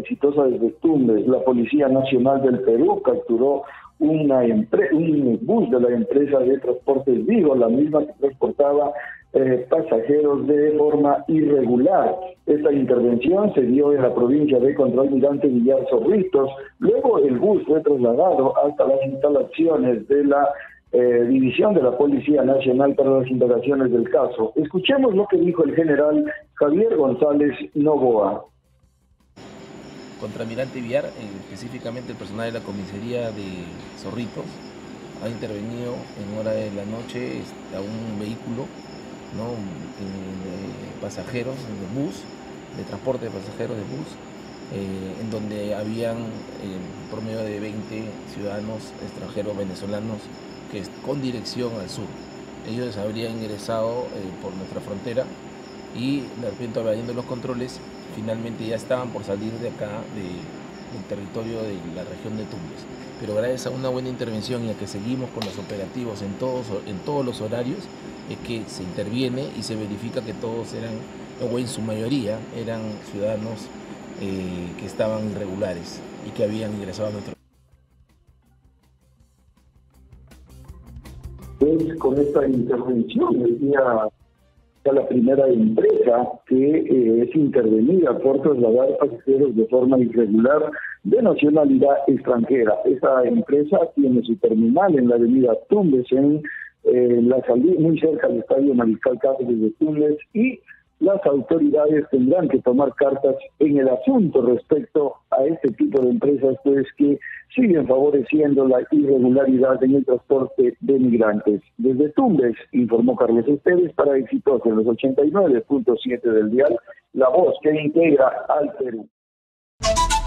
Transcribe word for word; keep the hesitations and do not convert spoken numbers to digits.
exitosa desde Tumbes. La Policía Nacional del Perú capturó una un bus de la empresa de transportes Vigo, la misma que transportaba eh, pasajeros de forma irregular. Esta intervención se dio en la provincia de Contralmirante Villar Zorritos. Luego el bus fue trasladado hasta las instalaciones de la eh, División de la Policía Nacional para las indagaciones del caso. Escuchemos lo que dijo el general Javier González Novoa. Contralmirante Villar, específicamente el personal de la comisaría de Zorritos, ha intervenido en hora de la noche a un vehículo, ¿no?, de pasajeros, de bus, de transporte de pasajeros de bus, eh, en donde habían eh, promedio de veinte ciudadanos extranjeros venezolanos que con dirección al sur. Ellos habrían ingresado eh, por nuestra frontera y de repente, evadiendo los controles, finalmente ya estaban por salir de acá, de, del territorio de la región de Tumbes. Pero gracias a una buena intervención y a que seguimos con los operativos en todos, en todos los horarios, es que se interviene y se verifica que todos eran, o en su mayoría, eran ciudadanos eh, que estaban irregulares y que habían ingresado a nuestro país. Con esta intervención, el día la primera empresa que eh, es intervenida por trasladar pasajeros de forma irregular de nacionalidad extranjera. Esta empresa tiene su terminal en la avenida Tumbes, en eh, la salida muy cerca del estadio Mariscal Cáceres de Tumbes, y las autoridades tendrán que tomar cartas en el asunto respecto a este tipo de empresas, pues, que siguen favoreciendo la irregularidad en el transporte de migrantes. Desde Tumbes, informó Carlos Esteves para Exitosa en los ochenta y nueve punto siete del dial, la voz que integra al Perú.